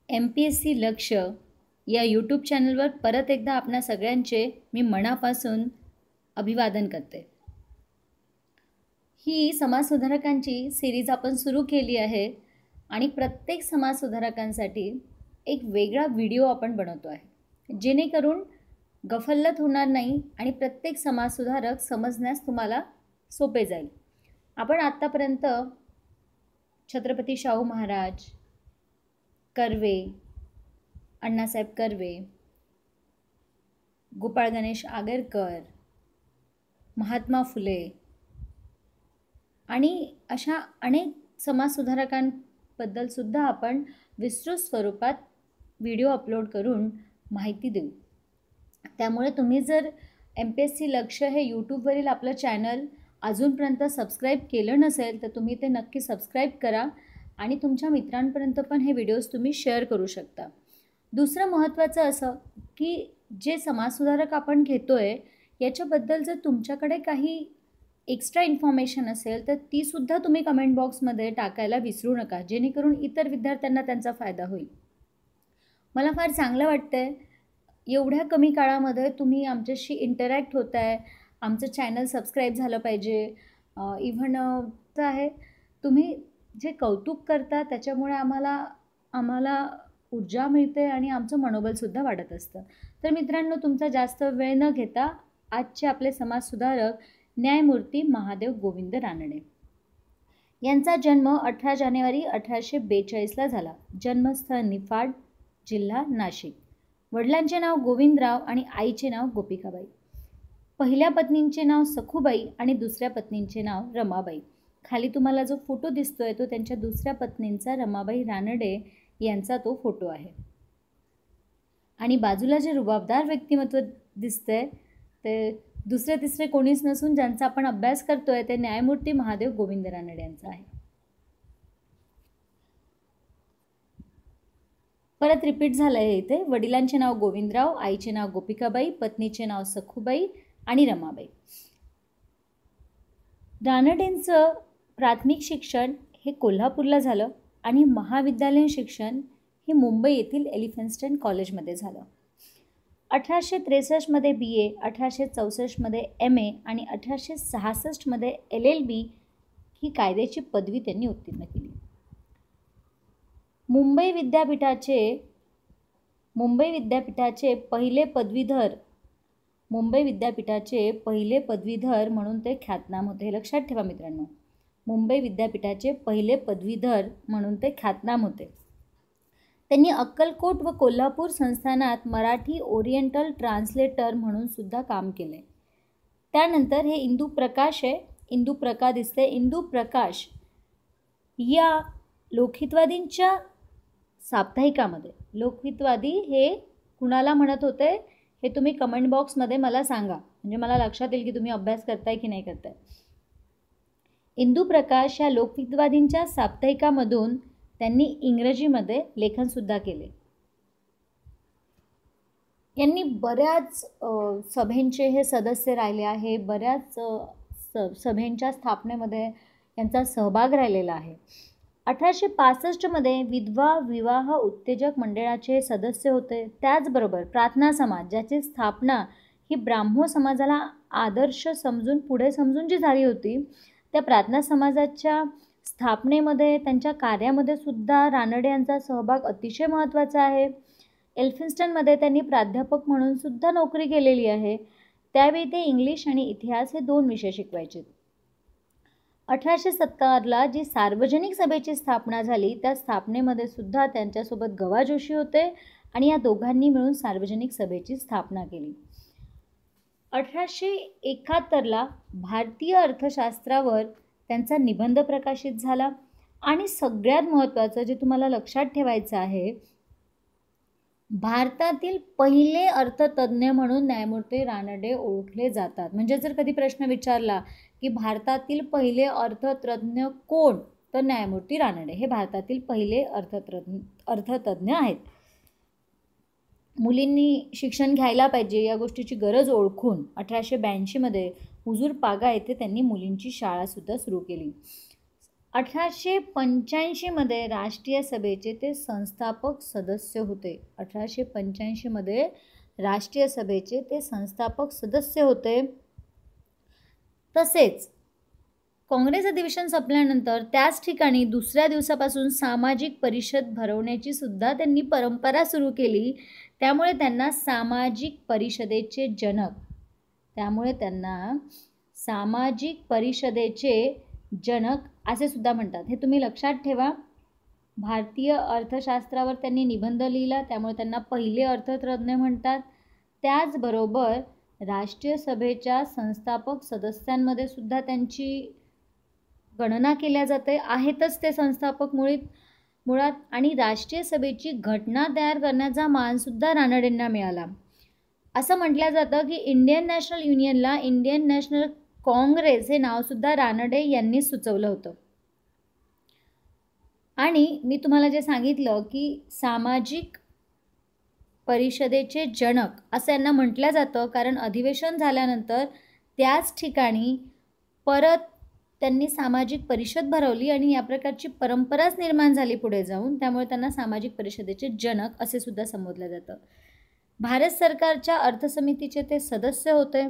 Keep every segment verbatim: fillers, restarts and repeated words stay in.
M P S C लक्ष या YouTube चॅनलवर परत एकदा आपणा सगळ्यांचे मी मनापासून अभिवादन करते। ही समाजसुधारकांची सिरीज आपण सुरू केली आहे आणि प्रत्येक समाजसुधारकांसाठी एक वेगळा व्हिडिओ आपण बनवतो आहे, जेणेकरून गफलत होणार नाही आणि प्रत्येक समाजसुधारक समजण्यास तुम्हाला सोपे जाईल। आपण आतापर्यंत छत्रपती शाहू महाराज, कर्वे, अण्णासाहेब कर्वे, गोपाळ गणेश आगरकर, महात्मा फुले आणि अशा अनेक समाजसुधारकांबद्दल सुद्धा आपण विस्तृत स्वरूपात व्हिडिओ अपलोड करून माहिती देऊ। त्यामुळे तुम्ही जर एम पी एस सी लक्ष हे यूट्यूबवरील आपलं चॅनल अजूनपर्यंत सबस्क्राईब केलं नसेल तर तुम्ही ते नक्की सबस्क्राईब करा आणि तुमच्या मित्रांपर्यंत पण हे व्हिडिओज तुम्ही शेअर करू शकता। दुसरं महत्त्वाचं असं की जे समाजसुधारक आपण घेतोय याच्याबद्दल जर तुमच्याकडे काही एक्स्ट्रा इन्फॉर्मेशन असेल तर ती सुद्धा तुम्ही कमेंट बॉक्समध्ये टाकायला विसरू नका, जेणेकरून इतर विद्यार्थ्यांना त्यांचा फायदा होईल। मला फार चांगलं वाटतंय एवढ्या कमी काळामध्ये तुम्ही आमच्याशी इंटरॅक्ट होताय, आमचं चॅनल सबस्क्राईब झालं पाहिजे। इव्हन तर आहे तुम्ही जे कौतुक करता त्याच्यामुळे आम्हाला आम्हाला ऊर्जा मिळते आणि आमचं मनोबलसुद्धा वाढत असतं। तर मित्रांनो, तुमचा जास्त वेळ न घेता आजचे आपले समाजसुधारक न्यायमूर्ती महादेव गोविंद रानडे यांचा जन्म अठरा जानेवारी अठराशे बेचाळीसला झाला। जन्मस्थळ निफाड, जिल्हा नाशिक। वडिलांचे नाव गोविंदराव आणि आईचे नाव गोपिकाबाई। पहिल्या पत्नींचे नाव सखूबाई आणि दुसऱ्या पत्नींचे नाव रमाबाई। खाली तुम्हाला जो फोटो दिसतोय तो त्यांच्या दुसऱ्या पत्नींचा रमाबाई रानडे यांचा तो फोटो आहे। आणि बाजूला जे रुबाबदार व्यक्तिमत्व दिसतंय ते दुसरे तिसरे कोणीच नसून ज्यांचा आपण अभ्यास करतोय ते न्यायमूर्ती महादेव गोविंद रानडे यांचा आहे। परत रिपीट झालं आहे इथे। वडिलांचे नाव गोविंदराव, आईचे नाव गोपिकाबाई, पत्नीचे नाव सखूबाई आणि रमाबाई। रानडेंचं प्राथमिक शिक्षण हे कोल्हापूरला झालं आणि महाविद्यालयीन शिक्षण हे मुंबई येथील एलिफन्स्टन कॉलेजमध्ये झालं। अठराशे त्रेसष्टमध्ये बी ए, अठराशे चौसष्टमध्ये एम ए आणि अठराशे सहासष्टमध्ये एल एल बी ही कायद्याची पदवी त्यांनी उत्तीर्ण केली। मुंबई विद्यापीठाचे मुंबई विद्यापीठाचे पहिले पदवीधर मुंबई विद्यापीठाचे पहिले पदवीधर म्हणून ते ख्यातनाम होते। हे लक्षात ठेवा मित्रांनो, मुंबई विद्यापीठाचे पहिले पदवीधर म्हणून ते ख्यातनाम होते। त्यांनी अक्कलकोट व कोल्हापूर संस्थानात मराठी ओरिएंटल ट्रान्सलेटर म्हणून सुद्धा काम केले। त्यानंतर हे इंदू प्रकाश आहे, इंदू प्रका दिसते, इंदू प्रकाश या लोकहितवादींच्या साप्ताहिकामध्ये, लोकहितवादी हे कुणाला म्हणत होते हे तुम्ही कमेंट बॉक्समध्ये मला सांगा, म्हणजे मला लक्षात येईल की तुम्ही अभ्यास करताय की नाही करताय। इंदू प्रकाश या लोकहितवादींच्या साप्ताहिकामधून त्यांनी इंग्रजीमध्ये लेखनसुद्धा केले। यांनी बऱ्याच सभेंचे हे सदस्य राहिले आहे, बऱ्याच स सभेंच्या स्थापनेमध्ये यांचा सहभाग राहिलेला आहे। अठराशे पासष्टमध्ये विधवा विवाह उत्तेजक मंडळाचे सदस्य होते। त्याचबरोबर प्रार्थना समाज, ज्याची स्थापना ही ब्राह्मो समाजाला आदर्श समजून पुढे समजून जी झाली होती, त्या प्रार्थना समाजाच्या स्थापनेमध्ये त्यांच्या कार्यामध्ये सुद्धा रानडे यांचा सहभाग अतिशय महत्त्वाचा आहे। एल्फिन्स्टनमध्ये त्यांनी प्राध्यापक म्हणून सुद्धा नोकरी केलेली आहे। त्यावेळी ते इंग्लिश आणि इतिहास हे दोन विषय शिकवायचे। अठराशे सत्तरला जी सार्वजनिक सभेची स्थापना झाली त्या स्थापनेमध्ये सुद्धा त्यांच्यासोबत गवा जोशी होते आणि या दोघांनी मिळून सार्वजनिक सभेची स्थापना केली। अठराशे एकाहत्तरला भारतीय अर्थशास्त्रावर त्यांचा निबंध प्रकाशित झाला आणि सगळ्यात महत्त्वाचं जे तुम्हाला लक्षात ठेवायचं आहे, भारतातील पहिले अर्थतज्ञ म्हणून न्यायमूर्ती रानडे ओळखले जातात। म्हणजे जर कधी प्रश्न विचारला की भारतातील पहिले अर्थतज्ञ कोण, तर न्यायमूर्ती रानडे हे भारतातील पहिले अर्थतज्ञ अर्थतज्ञ आहेत। मुलींनी शिक्षण घ्यायला पाहिजे या गोष्टीची गरज ओळखून अठराशे ब्याऐंशीमध्ये हुजूर पागा येथे त्यांनी मुलींची शाळासुद्धा सुरू केली। अठराशे पंच्याऐंशीमध्ये राष्ट्रीय सभेचे ते संस्थापक सदस्य होते. अठराशे पंच्याऐंशीमध्ये राष्ट्रीय सभेचे ते संस्थापक सदस्य होते. तसेच काँग्रेस अधिवेशन संपल्यानंतर त्याच ठिकाणी दुसऱ्या दिवसापासून सामाजिक परिषद भरवण्याची सुद्धा त्यांनी परंपरा सुरू केली. त्यामुळे त्यांना सामाजिक परिषदेचे जनक त्यामुळे त्यांना सामाजिक परिषदेचे जनक असे सुद्धा म्हणतात. हे तुम्ही लक्षात ठेवा. भारतीय अर्थशास्त्रावर त्यांनी निबंध लिहिला, त्यामुळे त्यांना पहिले अर्थतज्ञ म्हणतात. त्याचबरोबर राष्ट्रीय सभेच्या संस्थापक सदस्यांमध्ये सुद्धा त्यांची गणना केल्या जाते. आहेतच ते संस्थापक मुळीत मुळात आणि राष्ट्रीय सभेची घटना तयार करण्याचा मानसुद्धा रानडेंना मिळाला. असं म्हटलं जातं की इंडियन नॅशनल युनियनला इंडियन नॅशनल काँग्रेस हे नावसुद्धा रानडे यांनी सुचवलं होतं. आणि मी तुम्हाला जे सांगितलं की सामाजिक परिषदेचे जनक असं यांना म्हटलं जातं, कारण अधिवेशन झाल्यानंतर त्याच ठिकाणी परत त्यांनी सामाजिक परिषद भरवली आणि या प्रकारची परंपराच निर्माण झाली पुढे जाऊन. त्यामुळे त्यांना सामाजिक परिषदेचे जनक असे सुद्धा संबोधलं जातं. भारत सरकारच्या अर्थसमितीचे ते सदस्य होते.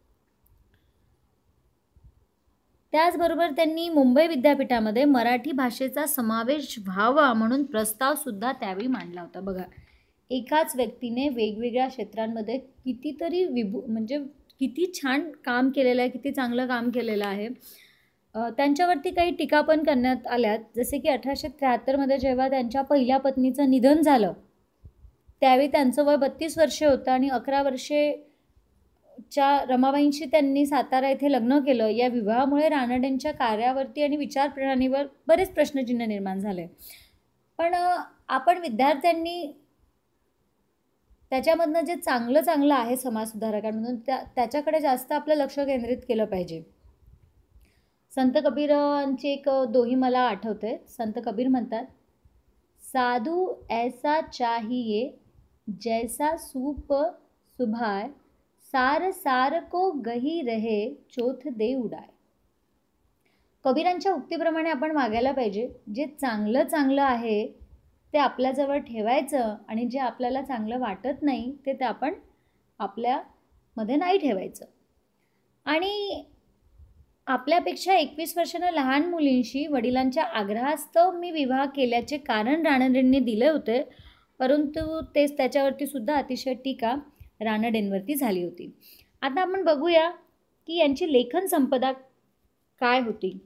त्याचबरोबर त्यांनी मुंबई विद्यापीठामध्ये मराठी भाषेचा समावेश व्हावा म्हणून प्रस्तावसुद्धा त्यावेळी मांडला होता. बघा, एकाच व्यक्तीने वेगवेगळ्या क्षेत्रांमध्ये कितीतरी विभू म्हणजे किती छान काम केलेलं आहे, किती चांगलं काम केलेलं आहे. त्यांच्यावरती काही टीका पण करण्यात आल्यात. जसे की अठराशे त्र्याहत्तरमध्ये जेव्हा त्यांच्या पहिल्या पत्नीचं निधन झालं त्यावेळी त्यांचं वय बत्तीस वर्षे होतं आणि अकरा वर्षेच्या रमाबाईंशी त्यांनी सातारा येथे लग्न केलं. या विवाहामुळे रानडेंच्या कार्यावरती आणि विचारप्रणालीवर बरेच प्रश्नचिन्ह निर्माण झाले. पण आपण विद्यार्थ्यांनी त्याच्यामधनं जे चांगलं चांगलं आहे समाजसुधारकांमधून त्या त्याच्याकडे जास्त आपलं लक्ष केंद्रित केलं पाहिजे. संत कबीरांची एक दोही मला आठवते. संत कबीर म्हणतात, साधू ऐसा चाहिए जैसा सूप सुभाय, सार सार को गही रहे चोथ दे उडाय. कबीरांच्या उक्तीप्रमाणे आपण वागायला पाहिजे. जे चांगलं चांगलं आहे ते आपल्याजवळ ठेवायचं आणि जे आपल्याला चांगलं वाटत नाही ते ते आपण आपल्यामध्ये नाही ठेवायचं. आणि आपल्यापेक्षा एकवीस वर्षांना लहान मुलींशी वडिलांच्या आग्रहास्तव मी विवाह केल्याचे कारण रानडेंनी दिले होते, परंतु तेच त्याच्यावरती सुद्धा अतिशय टीका रानडेंवरती झाली होती. आता आपण बघूया की यांची लेखन संपदा काय होती.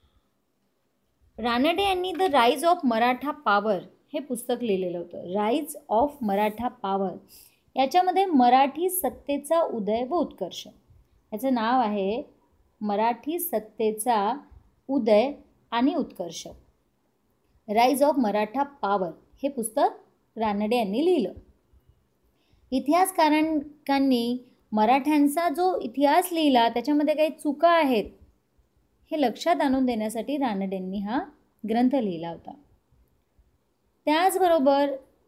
रानडे यांनी the rise of Maratha power हे पुस्तक लिहिलेलं होतं. राईज ऑफ मराठा पॉवर याच्यामध्ये मराठी सत्तेचा उदय व उत्कर्ष याचं नाव आहे. मराठी सत्तेचा उदय आणि उत्कर्ष, राईज ऑफ मराठा पॉवर हे पुस्तक रानडे यांनी लिहिलं. इतिहासकारांनी मराठ्यांचा जो इतिहास लिहिला त्याच्यामध्ये काही चुका आहेत हे लक्षात आणून देण्यासाठी रानडेंनी हा ग्रंथ लिहिला होता. त्याचबरोबर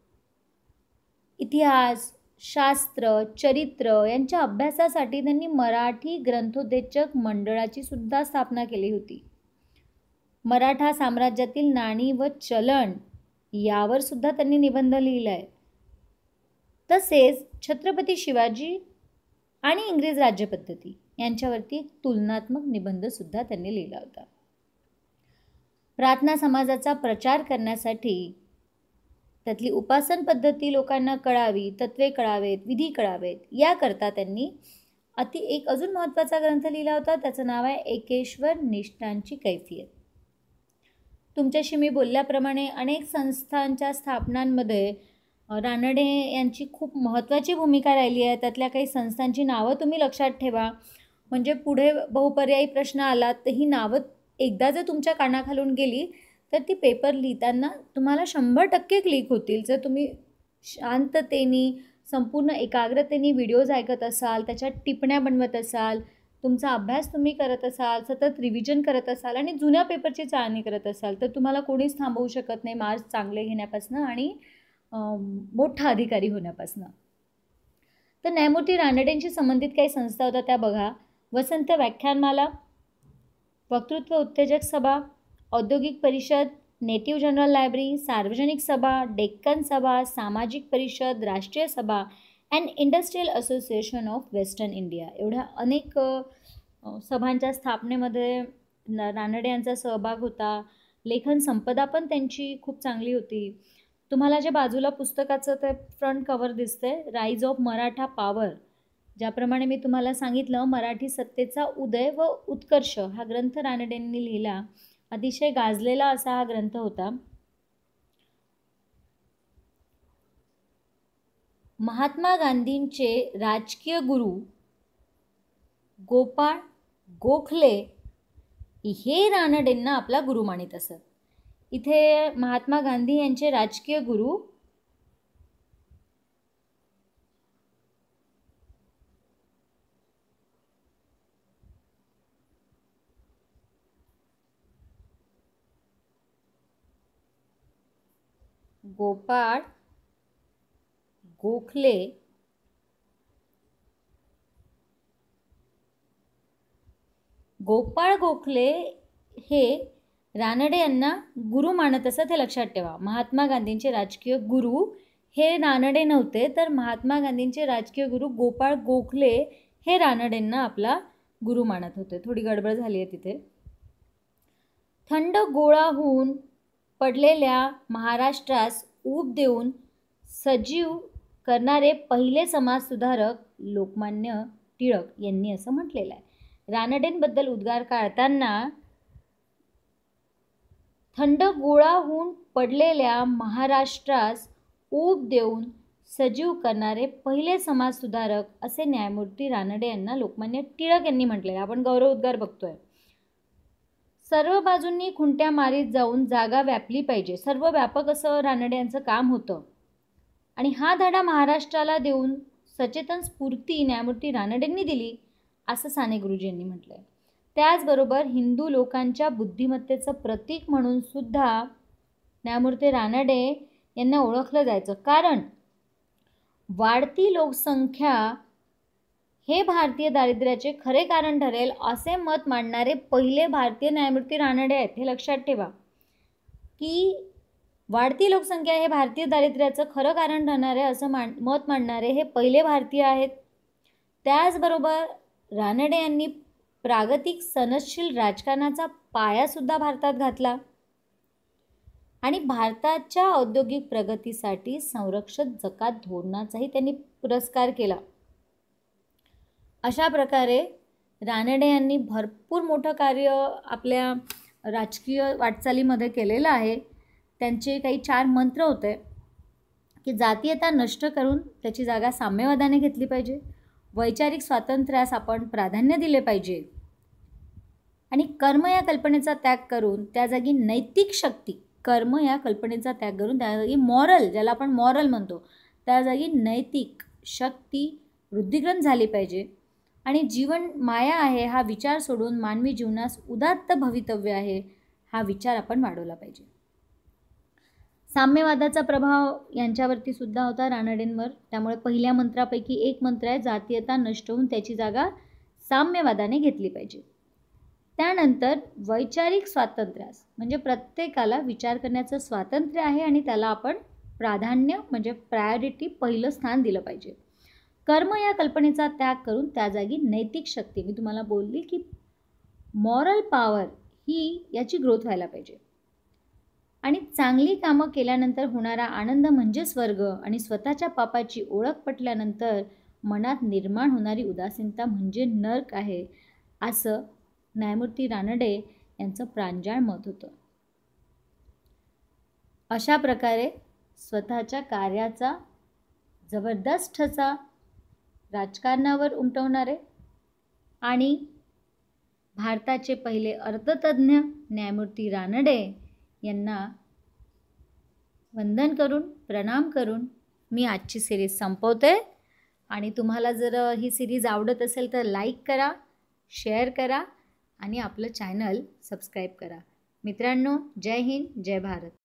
इतिहास, शास्त्र, चरित्र यांच्या अभ्यासासाठी त्यांनी मराठी ग्रंथोत्तेजक मंडळाची सुद्धा स्थापना केली होती. मराठा साम्राज्यातील नाणी व चलन यावर सुद्धा त्यांनी निबंध लिहिला आहे. तसेच छत्रपती शिवाजी आणि इंग्रज राज्यपद्धती यांच्यावरती तुलनात्मक निबंधसुद्धा त्यांनी लिहिला होता. प्रार्थना समाजाचा प्रचार करण्यासाठी त्यातली उपासन पद्धती लोकांना कळावी, तत्त्वे कळावेत, विधी कळावेत याकरता त्यांनी अति एक अजून महत्त्वाचा ग्रंथ लिहिला होता. त्याचं नाव आहे एकेश्वर निष्ठांची कैफियत. तुमच्याशी मी बोलल्याप्रमाणे अनेक संस्थांच्या स्थापनांमध्ये रानडे यांची खूप महत्त्वाची भूमिका राहिली आहे. त्यातल्या काही संस्थांची नावं तुम्ही लक्षात ठेवा, म्हणजे पुढे बहुपर्यायी प्रश्न आला तर ही नावं एकदा जर तुमच्या कानाखालून गेली तर ती पेपर लिहिताना तुम्हाला शंभर टक्के क्लिक होतील. जर तुम्ही शांततेने संपूर्ण एकाग्रतेने व्हिडिओज ऐकत असाल, त्याच्यात टिप्पण्या बनवत असाल, तुमचा अभ्यास तुम्ही करत असाल, सतत रिव्हिजन करत असाल आणि जुन्या पेपरची चाळणी करत असाल तर तुम्हाला कोणीच थांबवू शकत नाही मार्क्स चांगले घेण्यापासून आणि मोठा अधिकारी होण्यापासून. तर न्यायमूर्ती रानडेंशी संबंधित काही संस्था होत्या त्या बघा. वसंत व्याख्यानमाला, वक्तृत्व उत्तेजक सभा, औद्योगिक परिषद, नेटिव्ह जनरल लायब्ररी, सार्वजनिक सभा, डेक्कन सभा, सामाजिक परिषद, राष्ट्रीय सभा and industrial association of western India. एवढ्या अनेक सभांच्या स्थापनेमध्ये न रानडे यांचा सहभाग होता. लेखन संपदा पण त्यांची खूप चांगली होती. तुम्हाला जे बाजूला पुस्तकाचं ते फ्रंट कव्हर दिसते, राईज ऑफ मराठा पॉवर, ज्याप्रमाणे मी तुम्हाला सांगितलं मराठी सत्तेचा उदय व उत्कर्ष हा ग्रंथ रानडेंनी लिहिला. अतिशय गाजलेला असा हा ग्रंथ होता. महात्मा गांधींचे राजकीय गुरु गोपाळ गोखले हे रानडेंना आपला गुरु मानित असत. इथे महात्मा गांधी यांचे राजकीय गुरु गोपाळ गोखले गोपाळ गोखले हे रानडे यांना गुरु मानत असत, हे लक्षात ठेवा. महात्मा गांधींचे राजकीय गुरु हे रानडे नव्हते, तर महात्मा गांधींचे राजकीय गुरु गोपाळ गोखले हे रानडेंना आपला गुरु मानत होते. थोडी गडबड झाली आहे तिथे. थंड गोळा होऊन पडलेल्या महाराष्ट्रास ऊब देऊन सजीव करणारे पहिले समाजसुधारक लोकमान्य टिळक यांनी असं म्हटलेलं आहे. रानडेंबद्दल उद्गार काढताना थंड गोळा होऊन पडलेल्या महाराष्ट्रास ऊब देऊन सजीव करणारे पहिले समाजसुधारक असे न्यायमूर्ती रानडे यांना लोकमान्य टिळक यांनी म्हटलेलं. आपण गौरव उद्गार बघतोय. सर्व बाजूंनी खुंट्या मारीत जाऊन जागा व्यापली पाहिजे. सर्व व्यापक असं रानडे यांचं काम होतं आणि हा धडा महाराष्ट्राला देऊन सचेतन स्फूर्ती न्यायमूर्ती रानडेंनी दिली असं साने गुरुजी यांनी म्हटलंय. त्याचबरोबर हिंदू लोकांच्या बुद्धिमत्तेचं प्रतीक म्हणून सुद्धा न्यायमूर्ती रानडे यांना ओळखलं जायचं, कारण वाढती लोकसंख्या हे भारतीय दारिद्र्याचे खरे कारण ठरेल असे मत मांडणारे पहिले भारतीय न्यायमूर्ती रानडे आहेत. हे लक्षात ठेवा की वाढती लोकसंख्या हे भारतीय दारिद्र्याचं खरं कारण ठरणारे असं मान मत मांडणारे हे पहिले भारतीय आहेत. त्याचबरोबर रानडे यांनी प्रागतिक सनदशील राजकारणाचा पायासुद्धा भारतात घातला आणि भारताच्या औद्योगिक प्रगतीसाठी संरक्षक जकात धोरणाचाही त्यांनी पुरस्कार केला. अशा प्रकारे रानडे यांनी भरपूर मोठं कार्य आपल्या राजकीय वाटचालीमध्ये केलेलं आहे. त्यांचे काही चार मंत्र होते की जातीयता नष्ट करून त्याची जागा साम्यवादाने घेतली पाहिजे, वैचारिक स्वातंत्र्यास आपण प्राधान्य दिले पाहिजे आणि कर्म या कल्पनेचा त्याग करून त्या जागी नैतिक शक्ती, कर्म या कल्पनेचा त्याग करून त्या जागी मॉरल, ज्याला आपण मॉरल म्हणतो, त्या जागी नैतिक शक्ती वृद्धिंगत झाली पाहिजे आणि जीवन माया आहे हा विचार सोडून मानवी जीवनास उदात्त भवितव्य आहे हा विचार आपण वाढवला पाहिजे. साम्यवादाचा प्रभाव यांच्यावरती सुद्धा होता रानडेंवर. त्यामुळे पहिल्या मंत्रापैकी एक मंत्र आहे जातीयता नष्ट होऊन त्याची जागा साम्यवादाने घेतली पाहिजे. त्यानंतर वैचारिक स्वातंत्र्यास, म्हणजे प्रत्येकाला विचार करण्याचं स्वातंत्र्य आहे आणि त्याला आपण प्राधान्य म्हणजे प्रायोरिटी पहिलं स्थान दिलं पाहिजे. कर्म या कल्पनेचा त्याग करून त्या जागी नैतिक शक्ती, मी तुम्हाला बोलली की मॉरल पॉवर ही याची ग्रोथ व्हायला पाहिजे आणि चांगली कामं केल्यानंतर होणारा आनंद म्हणजे स्वर्ग आणि स्वतःच्या पापाची ओळख पटल्यानंतर मनात निर्माण होणारी उदासीनता म्हणजे नरक आहे असं न्यायमूर्ती रानडे यांचं प्रांजळ मत होतं. अशा प्रकारे स्वतःच्या कार्याचा जबरदस्त ठसा राजकारणावर उमटवणारे आणि भारताचे पहिले अर्थतज्ञ न्यायमूर्ती रानडे यांना वंदन करून प्रणाम करून मी आजची सिरीज संपवते. आणि तुम्हाला जर ही सिरीज आवडत असेल तर लाईक करा, शेअर करा आणि आपलं चॅनल सबस्क्राईब करा. मित्रांनो, जय हिंद, जय भारत.